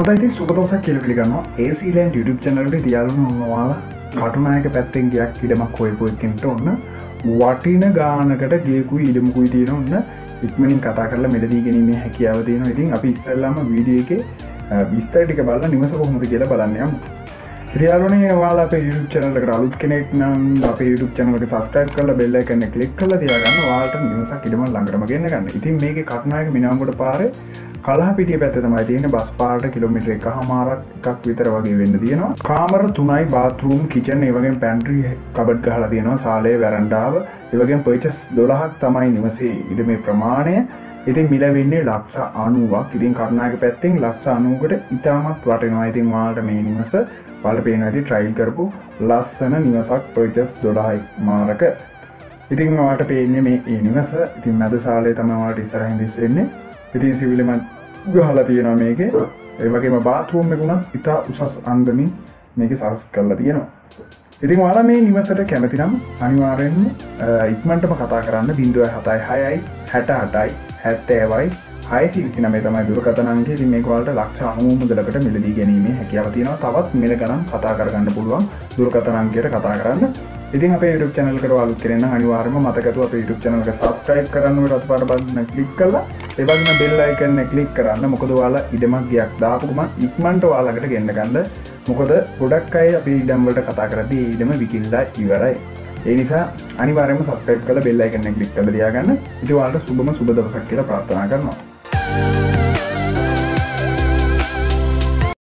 හොඳයි සුබ දවසක් කියලා පිළිගන්නවා AC Land YouTube channel එකට යාළුවෝ ඔයාලා කටුනායක පැත්තෙන් ගියක් ඉඩමක් හොයපු එකෙන්ට ඔන්න වටින ගානකට ගියකුයි ඉඩමකුයි තියෙන ඔන්න ඉක්මනින් කතා කරලා මෙලදී ගැනීමේ හැකියාව තියෙනවා. ඉතින් අපි ඉස්සෙල්ලාම වීඩියෝ එකේ විස්තර ටික බලලා නිවස කොහොමද කියලා බලන්න යමු. යාළුවනේ ඔයාලා අපේ YouTube channel එකට අලුත් කෙනෙක් නම් අපේ YouTube channel එක subscribe කරලා bell icon එක click කරලා තියාගන්න. ඔයාලට නිවසක් ඉඩම ළඟටම ගෙන්න ගන්න. ඉතින් මේකේ කටුනායක මිනාංගොඩ පාරේ කලහපිටිය පැත්තේ තමයි තියෙන්නේ. බස් පාරට කිලෝමීටර් 1.5ක් විතර වගේ වෙන්න තියෙනවා. කාමර 3යි bathroom kitchen ඒ වගේම pantry cupboard ගහලා තියෙනවා. සාලේ වරණ්ඩාව ඒ වගේම purchase 12ක් තමයි නිවසේ ඉඩමේ ප්‍රමාණය. ඉතින් මිල වෙන්නේ ලක්ෂ 90ක්. ඉතින් කරුණායක පැත්තෙන් ලක්ෂ 90කට ඉතාමත් වටිනවා. ඉතින් ඔයාලට මේ නිවස ඔයාලට පේනවා ඇති trial කරපු ලස්සන නිවසක් purchase 12ක් මාරක. ඉතින් ඔයාලට පේන්නේ මේ නිවස. ඉතින් මැද සාලේ තමයි ඔයාලට ඉස්සරහින් දිස් වෙන්නේ. ඉතින් සිවිලමත් ගහලා තියෙනවා මේකේ. ඒ වගේම bathroom එක උනත් ඉතා උසස් අන්දමින් මේකේ සරස් කරලා තියෙනවා. ඉතින් ඔයාලා මේ නිවසට කැමති නම් අනිවාර්යෙන්ම ඉක්මනටම කතා කරන්න 076යි 68යි 70යි 629 තමයි දුරකථන අංකය. ඉතින් මේක ඔයාලට ලක්ෂ 90 මුදලකට මිලදී ගැනීමේ හැකියාව තියෙනවා. තවත් මිල ගණන් කතා කරගන්න පුළුවන් දුරකථන අංකයට කතා කරන්න. ඉතින් අපේ YouTube channel එකට අලුත් කෙනෙක් නම් අනිවාර්යයෙන්ම මතකතුව අපේ YouTube channel එක subscribe කරන්න ඕනේ. රතු පාට බටන් click කරලා ඒ වගේම bell icon එක click කරන්න. මොකද ඔයාලා ඉඩමක් ගියක් දාපු ගමන් ඉක්මනට ඔයාලකට ගෙන්න ගන්න. මොකද ගොඩක් අය අපි ඉඩම් වලට කතා කරද්දී ඉඩම විකිණලා ඉවරයි. ඒ නිසා අනිවාර්යයෙන්ම subscribe කරලා bell icon එක click කරලා තියාගන්න. ඉතින් ඔයාලට සුබ දවසක් කියලා ප්‍රාර්ථනා කරනවා.